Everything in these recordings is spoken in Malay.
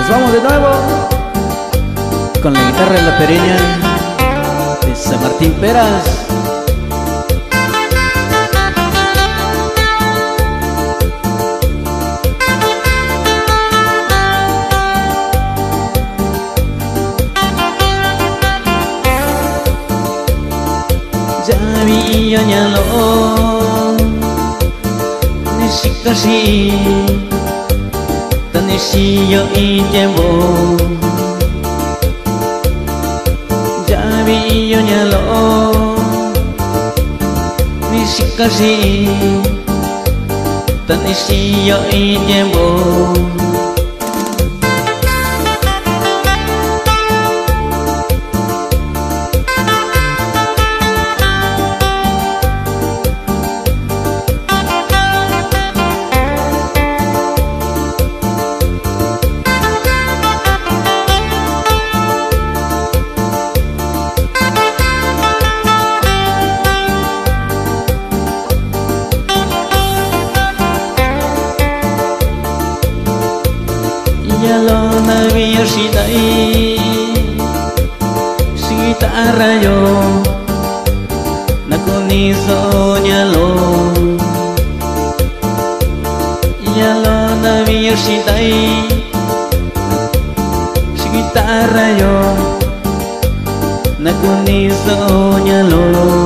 vamos de nuevo con la guitarra en la pereña de San Martín Peras. Javi yo nyalo nisikasi tanisi yo ijembo Javi yo nyalo nisikasi tanisi yo ijembo Yalo nabi yoshidai Shigitara yo Nakuni so nyalo Yalo nabi yoshidai Shigitara yo Nakuni so nyalo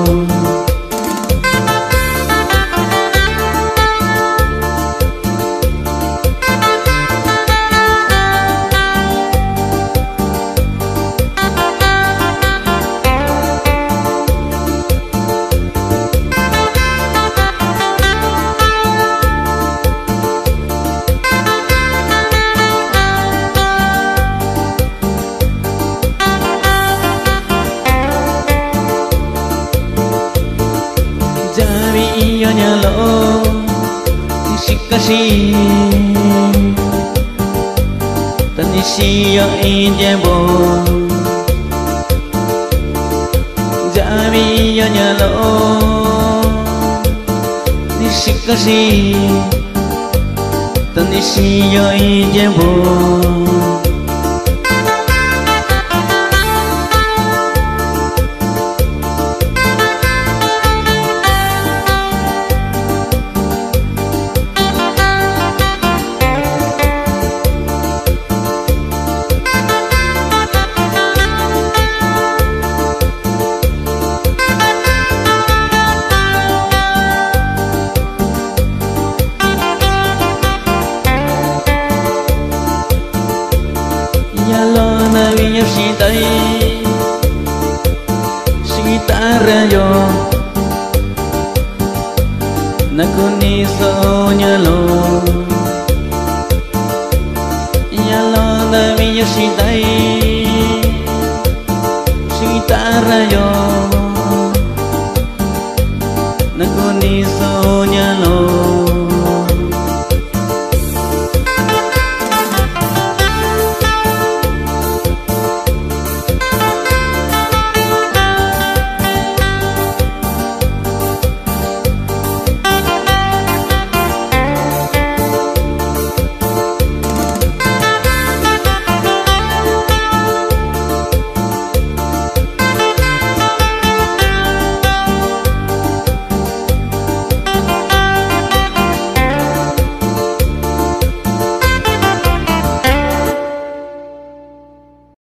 Javi yo nyalo nisikasi tanisi yo ijembo Javi yo nyalo nisikasi tanisi yo ijembo Yalo nabi yoshidai Shigitara yo Nakuni so nyalo Yalo nabi yoshidai Shigitara yo Nakuni so nyalo